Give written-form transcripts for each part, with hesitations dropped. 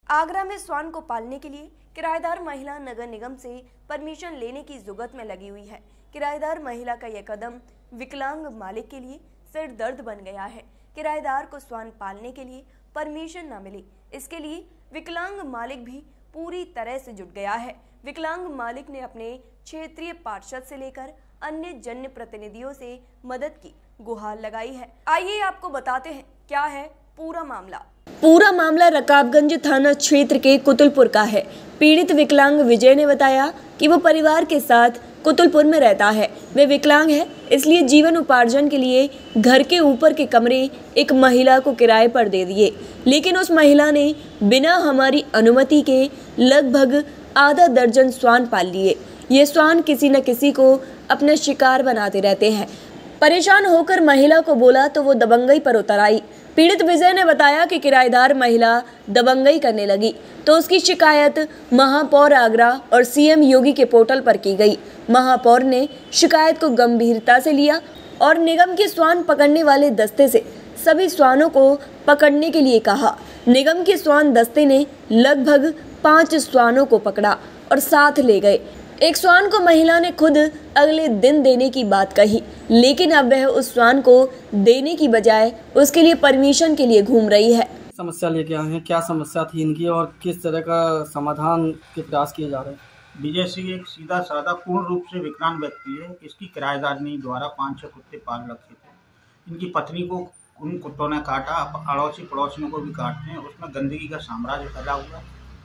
आगरा में श्वान को पालने के लिए किराएदार महिला नगर निगम से परमिशन लेने की जुगत में लगी हुई है। किराएदार महिला का यह कदम विकलांग मालिक के लिए सिर दर्द बन गया है। किराएदार को श्वान पालने के लिए परमिशन न मिली, इसके लिए विकलांग मालिक भी पूरी तरह से जुट गया है। विकलांग मालिक ने अपने क्षेत्रीय पार्षद से लेकर अन्य जन प्रतिनिधियों से मदद की गुहार लगाई है। आइए आपको बताते हैं क्या है पूरा मामला रकाबगंज थाना क्षेत्र के कुतुलपुर का है। पीड़ित विकलांग विजय ने बताया कि वो परिवार के साथ कुतुलपुर में रहता है। वे विकलांग है, इसलिए जीवन उपार्जन के लिए घर के ऊपर के कमरे एक महिला को किराए पर दे दिए, लेकिन उस महिला ने बिना हमारी अनुमति के लगभग आधा दर्जन श्वान पाल लिए। ये श्वान किसी न किसी को अपना शिकार बनाते रहते हैं। परेशान होकर महिला को बोला तो वो दबंगई पर उतर आई। पीड़ित विजय ने बताया कि किराएदार महिला दबंगई करने लगी तो उसकी शिकायत महापौर आगरा और सीएम योगी के पोर्टल पर की गई। महापौर ने शिकायत को गंभीरता से लिया और निगम के श्वान पकड़ने वाले दस्ते से सभी श्वानों को पकड़ने के लिए कहा। निगम के श्वान दस्ते ने लगभग 5 श्वानों को पकड़ा और साथ ले गए। एक श्वान को महिला ने खुद अगले दिन देने की बात कही, लेकिन अब वह उस श्वान को देने की बजाय उसके लिए परमिशन के लिए घूम रही है। समस्या लेके आए हैं, क्या समस्या थी इनकी और किस तरह का समाधान के प्रयास किए जा रहे हैं? विजय सिंह एक सीधा साधा पूर्ण रूप से विकलांग व्यक्ति है। इसकी किराएदारनी द्वारा 5-6 कुत्ते पाल रखे थे। इनकी पत्नी को उन कुत्तों ने काटा, अड़ोसी पड़ोसियों को भी काटते हैं। उसमें गंदगी का साम्राज्य फैला हुआ।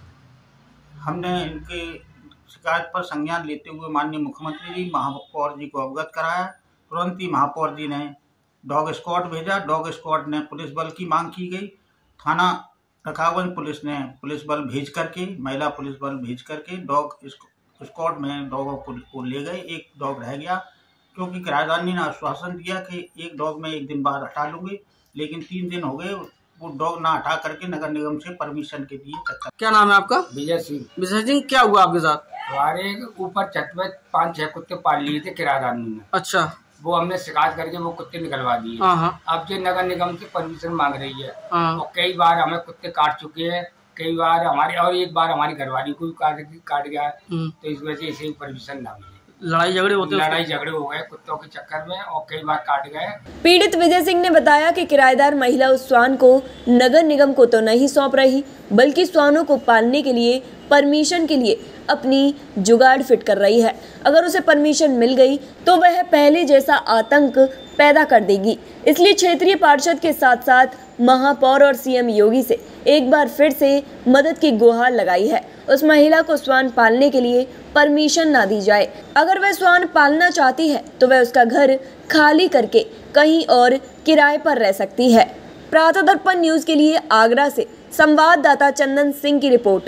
हमने इनके शिकायत पर संज्ञान लेते हुए माननीय मुख्यमंत्री जी, महापौर जी को अवगत कराया। तुरंत ही महापौर जी ने डॉग स्क्वाड भेजा। डॉग स्क्वाड ने पुलिस बल की मांग की गई। थाना रकाबगंज पुलिस ने पुलिस बल भेज करके, महिला पुलिस बल भेज करके डॉग स्क्वाड में डॉगों को ले गए। एक डॉग रह गया क्योंकि किराएदारनी ने आश्वासन दिया कि एक डॉग में एक दिन बाद हटा लूंगी, लेकिन 3 दिन हो गए वो डॉग ना हटा करके नगर निगम से परमिशन के लिए चक्कर। क्या नाम है आपका? विजय सिंह। विजय सिंह, क्या हुआ आपके साथ? हमारे ऊपर छत में 5-6 कुत्ते पाल लिए थे किराएदारनी ने। अच्छा। वो हमने शिकायत करके वो कुत्ते निकलवा दिए। अब ये नगर निगम से परमिशन मांग रही है और कई बार हमें कुत्ते काट चुके हैं। कई बार हमारे और एक बार हमारी घरवाली को भी काट गया, तो इस वजह से इसे परमिशन ना मिली। लड़ाई झगड़े हो गए कुत्तों के चक्कर में और कई बार काट गए। पीड़ित विजय सिंह ने बताया कि किराएदार महिला उस श्वान को नगर निगम को तो नहीं सौंप रही, बल्कि श्वानों को पालने के लिए परमिशन के लिए अपनी जुगाड़ फिट कर रही है। अगर उसे परमिशन मिल गई तो वह पहले जैसा आतंक पैदा कर देगी। इसलिए क्षेत्रीय पार्षद के साथ साथ महापौर और सीएम योगी से एक बार फिर से मदद की गुहार लगाई है। उस महिला को श्वान पालने के लिए परमिशन ना दी जाए। अगर वह श्वान पालना चाहती है तो वह उसका घर खाली करके कहीं और किराए पर रह सकती है। प्रातः दर्पण न्यूज के लिए आगरा से संवाददाता चंदन सिंह की रिपोर्ट।